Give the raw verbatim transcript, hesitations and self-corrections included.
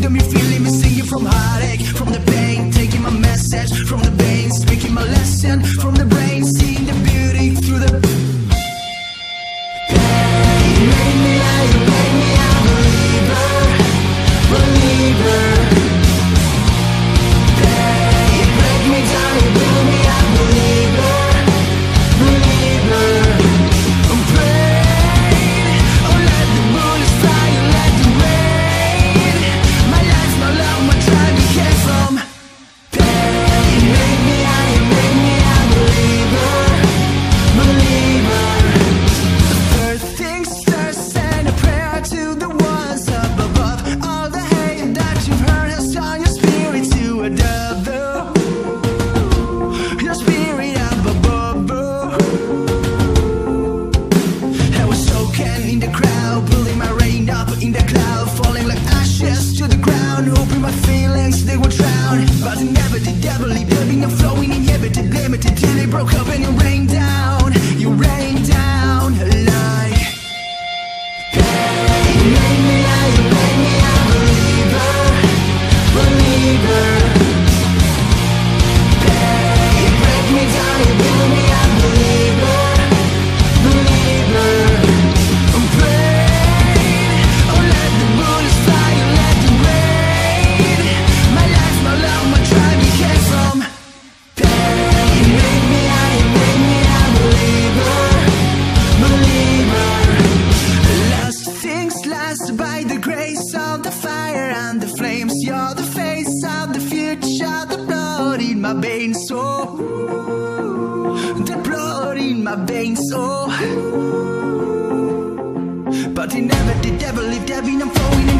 rhythm you feel me singing from heartache, from the pain, taking my message from the veins, speaking my lesson from the brain, seeing the beauty through the pain. You made me, you made me a believer, believer. Pain, you break me down, you build me a believer, believer. I'm praying, oh let the bullets fly, you let the rain. My life's no longer trying to get from pain. You made me, you made me a believer, believer. The first things first, send a prayer to the ones up above. All the hate that you've heard has turned your spirit to a dove. Your spirit up above. I was soaking in the crowd, pulling my rain up in the cloud, falling like ashes to the ground, hoping my feelings they would drown. But I never did, devil, living and flowing, inhibited, limited, till it broke up and you rained down, you rained down like pain. You made me, you made me a believer, believer. Pain, you break me down, you build me a believer, believer. I'm praying, oh let the bullets fly, you let the rain. My life's no longer trying to get from pain. You made me, you made me a believer, believer. Last things last by the grace of the fire and the flames. You're the face of the future, the blood in my veins, oh, the blood in my veins, oh. But it never did, devil, if Debbie, I'm flowing